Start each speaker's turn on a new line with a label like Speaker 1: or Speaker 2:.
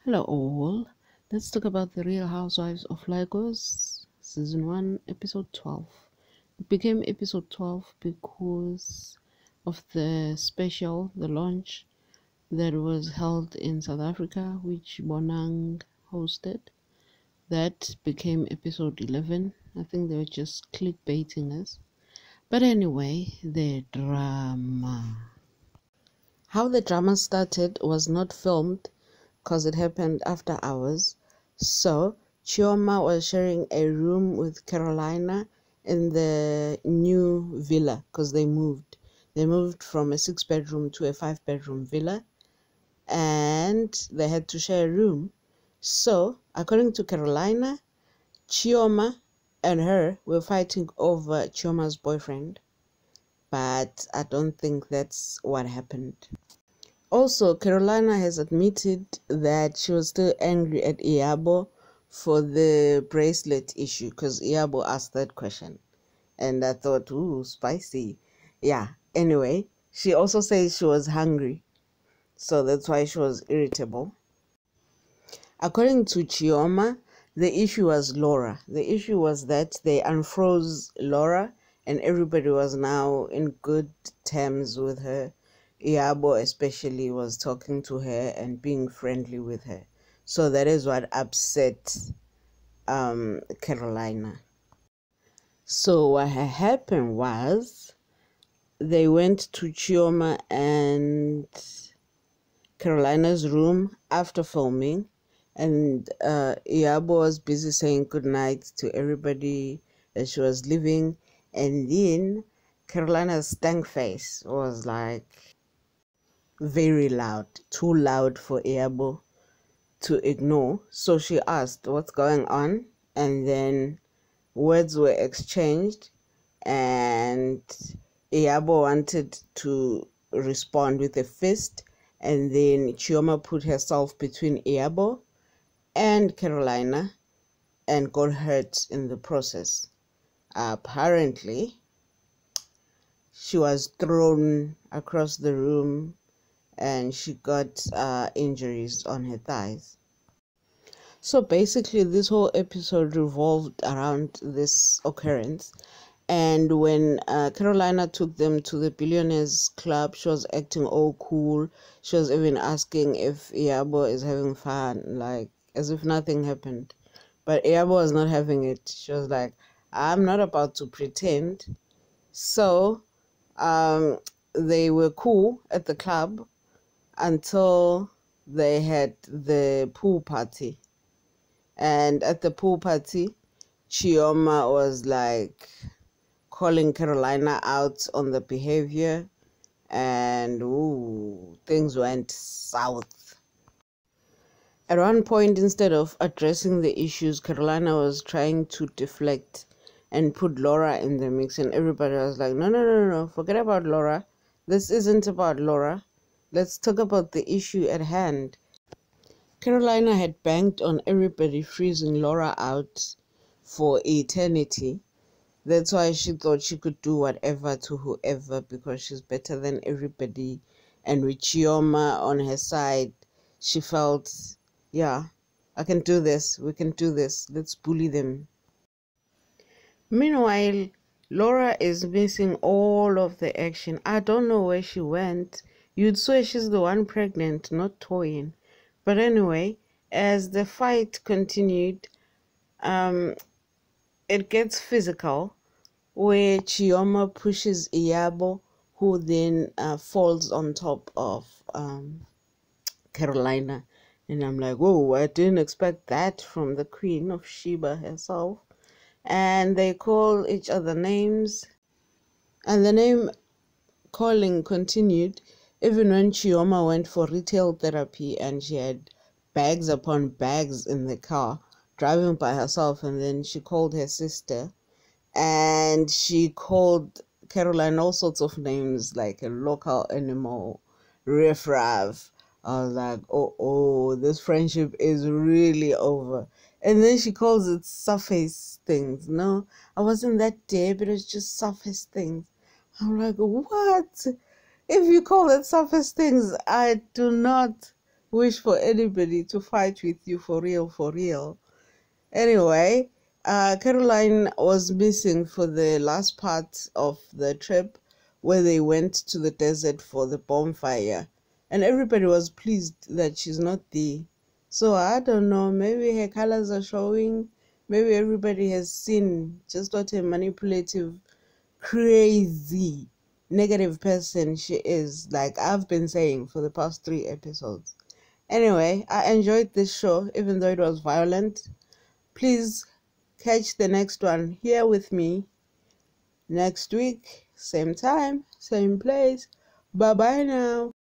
Speaker 1: Hello all, let's talk about The Real Housewives of Lagos, Season 1, Episode 12. It became Episode 12 because of the launch that was held in South Africa, which Bonang hosted. That became Episode 11. I think they were just clickbaiting us. But anyway, the drama. How the drama started was not filmed because it happened after hours. So Chioma was sharing a room with Carolina in the new villa because they moved. They moved from a 6-bedroom to a 5-bedroom villa and they had to share a room. So according to Carolina, Chioma and her were fighting over Chioma's boyfriend, but I don't think that's what happened. Also, Carolina has admitted that she was still angry at Iyabo for the bracelet issue because Iyabo asked that question. And I thought, ooh, spicy. Yeah, anyway, she also says she was hungry. So that's why she was irritable. According to Chioma, the issue was Laura. The issue was that they unfroze Laura and everybody was now in good terms with her. Iyabo especially was talking to her and being friendly with her. So that is what upset Carolina. So what had happened was they went to Chioma and Carolina's room after filming, and Iyabo was busy saying goodnight to everybody that she was leaving, and then Carolina's stank face was like very loud, too loud for Iyabo to ignore. So she asked what's going on, and then words were exchanged, and Iyabo wanted to respond with a fist, and then Chioma put herself between Iyabo and Carolina and got hurt in the process. Apparently, she was thrown across the room and she got injuries on her thighs. So basically, this whole episode revolved around this occurrence. And when Carolina took them to the Billionaires Club, she was acting all cool. She was even asking if Iyabo is having fun, like as if nothing happened. But Iyabo was not having it. She was like, I'm not about to pretend. So they were cool at the club until they had the pool party. And at the pool party, Chioma was like calling Carolina out on the behavior, and things went south. At one point, instead of addressing the issues, Carolina was trying to deflect and put Laura in the mix, and everybody was like, no, forget about Laura. This isn't about Laura. Let's talk about the issue at hand. Carolina had banked on everybody freezing Laura out for eternity. That's why she thought she could do whatever to whoever because she's better than everybody. And with Chioma on her side, she felt, yeah, I can do this. We can do this. Let's bully them. Meanwhile, Laura is missing all of the action. I don't know where she went. You'd swear she's the one pregnant, not Toyin. But anyway, as the fight continued, it gets physical, where Chioma pushes Iyabo, who then falls on top of Carolina. And I'm like, whoa, I didn't expect that from the Queen of Sheba herself. And they call each other names. And the name calling continued even when Chioma went for retail therapy and she had bags upon bags in the car, driving by herself. And then she called her sister. And she called Caroline all sorts of names, like a local animal, riffraff. I was like, oh, this friendship is really over. And then she calls it surface things. No, I wasn't that deep, but it's just surface things. I'm like, what? If you call it surface things, I do not wish for anybody to fight with you for real, for real. Anyway, Caroline was missing for the last part of the trip where they went to the desert for the bonfire. And everybody was pleased that she's not there. So I don't know, maybe her colors are showing. Maybe everybody has seen just what a manipulative, crazy, negative person she is, like I've been saying for the past 3 episodes. Anyway, I enjoyed this show, even though it was violent. Please catch the next one here with me next week, same time, same place. Bye bye now.